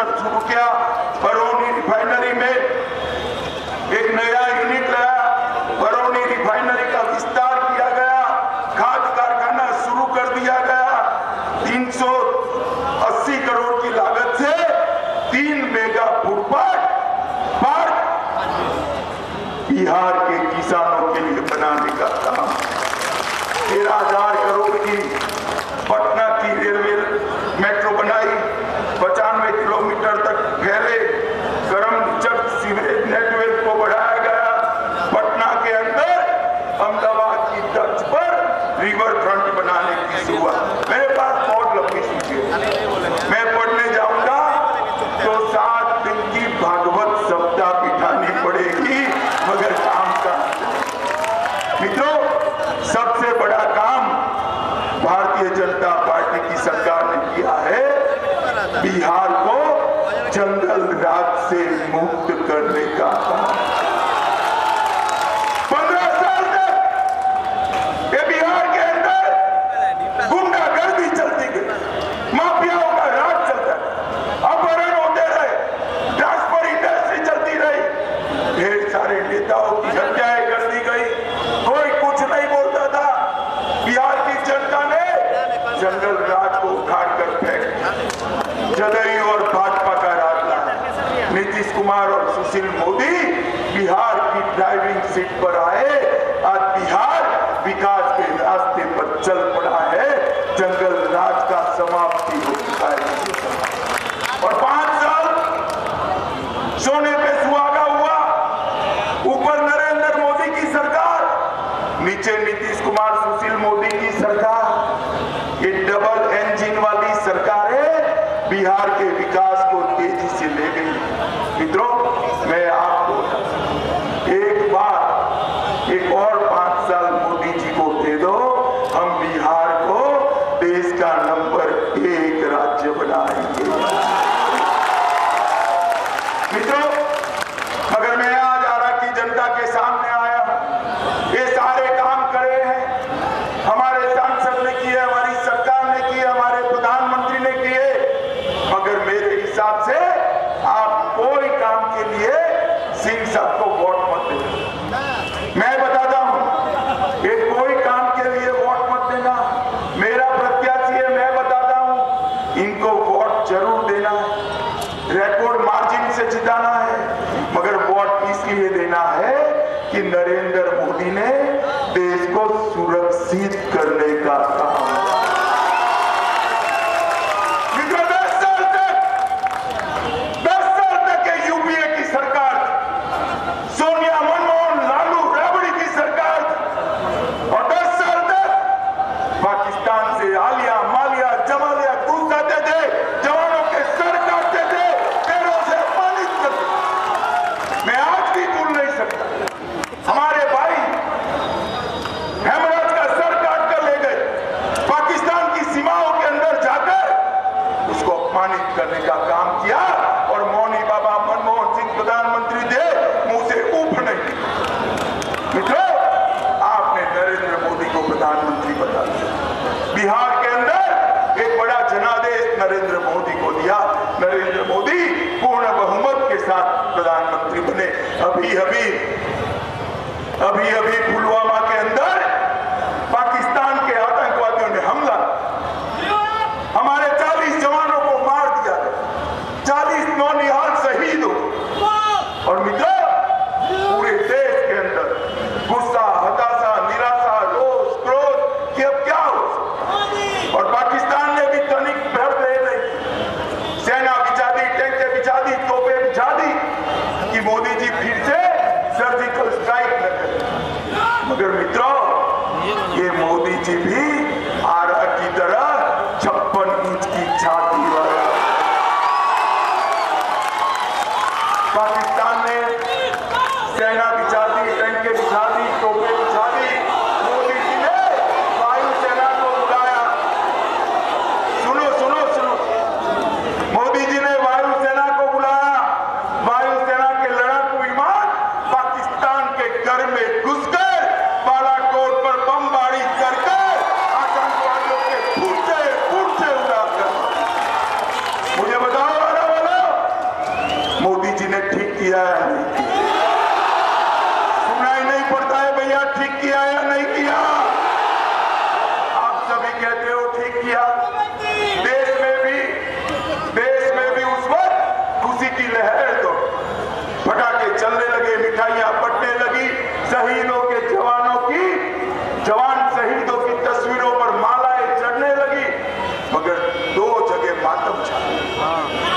शुरू किया। बरौनी रिफाइनरी में एक नया यूनिट लाया, बरौनी रिफाइनरी का विस्तार किया गया, खाद कारखाना शुरू कर दिया गया। 380 करोड़ की लागत से 3 मेगा फूड पार्क बिहार के किसानों के लिए बनाने का काम। 13,000 करोड़ की पटना की रेलवे मेट्रो बनाई, 95 किलोमीटर तक फैले करमचट सीवरेज नेटवर्क को बढ़ाया गया। पटना के अंदर अहमदाबाद की तर्ज पर रिवर फ्रंट बनाने की शुरुआत। मेरे पास बहुत लंबी सूची है, मैं पढ़ने जाऊंगा तो 7 दिन की भागवत सप्ताह बिठानी पड़ेगी, मगर काम का। मित्रों, सबसे बड़ा काम भारतीय जनता पार्टी की सरकार ने किया है, बिहार को जंगल राज से मुक्त करने का काम। 15 साल तक ये बिहार के अंदर गुंडागर्दी चलती गई, माफियाओं का राज चलता है, अपहरण होते रहे, ट्रांसफर इंडस्ट्री चलती रही, ढेर सारे नेताओं की हत्याएं कर दी गई, कोई कुछ नहीं बोलता था। बिहार की जनता ने जंगल राज को उखाड़ कर फेंक दिया। जदयू और भाजपा का राज लाया। नीतीश कुमार और सुशील मोदी बिहार की ड्राइविंग सीट पर आए। आज बिहार विकास के रास्ते पर चल पड़ा है, जंगल राज का समाप्ति हो चुका है। और 5 साल सोने पे सुहागा हुआ, ऊपर नरेंद्र मोदी की सरकार, नीचे नीतीश कुमार सुशील मोदी की सरकार। ये डबल इंजन वाली सरकार है, बिहार के विकास को तेजी से ले गई। मित्रों, मैं आपको एक बार एक और 5 साल मोदी जी को दे दो, हम बिहार को देश का नंबर 1 राज्य बनाएंगे। मित्रों, मगर मैं आज आरा की जनता के सामने आया हूं, ये सारे काम करे हैं, हमारे सांसद ने किए, हमारी सरकार ने किए, हमारे प्रधानमंत्री ने किए, मगर मेरे हिसाब से आप कोई काम के लिए सिंह साहब को वोट मत देना। मैं बताता हूं, ये कोई काम के लिए वोट मत देना। मेरा प्रत्याशी है, मैं बताता हूं, इनको वोट जरूर देना है, रिकॉर्ड मार्जिन से जिताना है, मगर वोट इसलिए देना है कि नरेंद्र मोदी ने देश को सुरक्षित करने का काम। मित्रों, 10 साल तक ये यूपीए की सरकार, सोनिया, मनमोहन, लालू, राबड़ी की सरकार, और 10 साल तक पाकिस्तान से आलिया, मालिया, जमालिया घूस आते थे, जवानों के सर काटते थे, पैरों से अपमानित करते। मैं आज भी भूल नहीं सकता, हमारे भाई हेमराज का सर काट कर ले गए, पाकिस्तान की सीमाओं के अंदर जाकर उसको अपमानित करने का काम किया, और मौनी बाबा मनमोहन सिंह प्रधानमंत्री थे, मुंह से ऊफ नहीं। मित्रों, आपने नरेंद्र मोदी को प्रधानमंत्री बना दिया। बिहार के अंदर एक बड़ा जनादेश नरेंद्र मोदी को दिया, नरेंद्र मोदी पूर्ण बहुमत के साथ प्रधानमंत्री बने। अभी पुलवामा के अंदर पाकिस्तान के आतंकवादियों ने हमला, हमारे 40 जवानों को मार दिया, 40 नौनिहाल शहीद हो। और मित्रों, पूरे देश के अंदर गुस्सा, हताशा, निराशा, रोष, क्रोध कि अब क्या हो। और पाकिस्तान ने भी तनिक भर ले नहीं, सेना बिछा दी, टैंकें बिछा दी, तोपें बिछा दी कि मोदी जी फिर से सर्जिकल स्ट्राइक न करें। मगर मित्रों, ये मोदी जी भी आरा की तरह 56 इंच की छाती वाला। पाकिस्तान ने सेना बिछा दी, टैंकें बिछा दी, तोपें बिछा दी, मोदी जी ने वायुसेना को बुलाया। सुनो सुनो सुनो, मोदी जी ने वायुसेना को बुलाया। वायुसेना के लड़ाकू विमान पाकिस्तान के घर में घुसकर बालाकोट पर बमबारी कर हाँ